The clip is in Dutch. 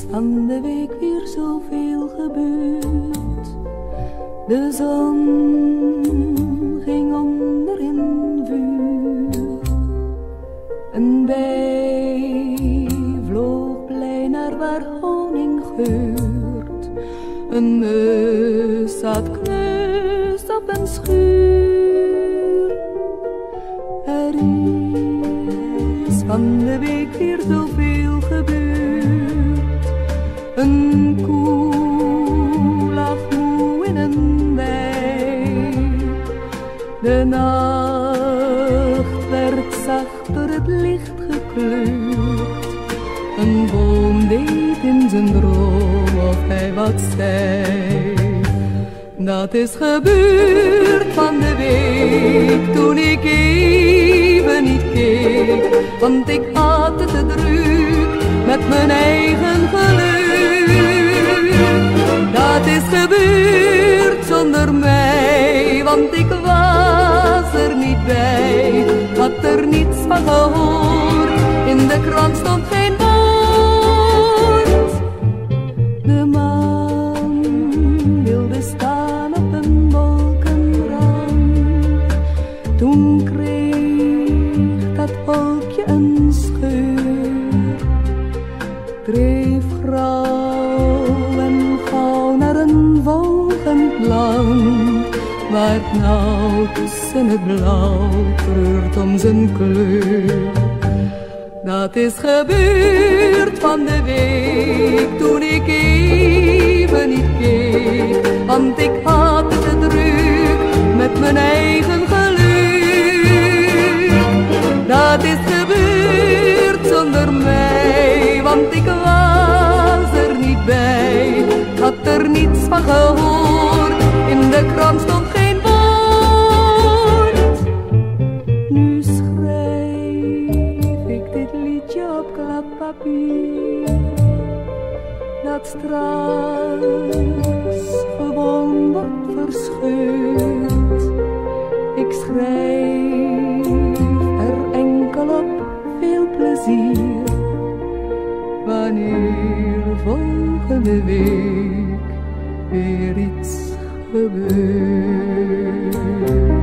van de week weer zoveel gebeurd. De zon ging onder in vuur. Een bij vloog blij naar waar honing geurt. Een neus zat kneus op een schuur. Er is van de week weer zoveel gebeurd. Een koe lag moe in een wei. De nacht werd zacht door het licht gekleurd. Een boom deed in zijn droom of hij wat zei. Dat is gebeurd van de week toen ik even niet keek. Want ik had het te druk met mijn eigen geluk. Dat is gebeurd zonder mij, want ik was er niet bij. Had er niets van gehoord, in de krant stond geen woord. De man wilde staan op een wolkenrand. Toen kreeg dat wolkje een scheur. Dreef grauw en gauw naar een volgend land, waar het nou tussen het blauw kleurt om zijn kleur. Dat is gebeurd van de week toen ik even niet keek, want ik had het te druk met mijn eigen geluk. Dat is gebeurd zonder mij, want ik was er niet bij. Had er niets van gehoord, in de krant stond geen woord. Nu schrijf ik dit liedje op kladpapier, dat straks gewoon wordt verscheurd. Ik schrijf er enkel op veel plezier, wanneer volgende week weer iets gebeurt.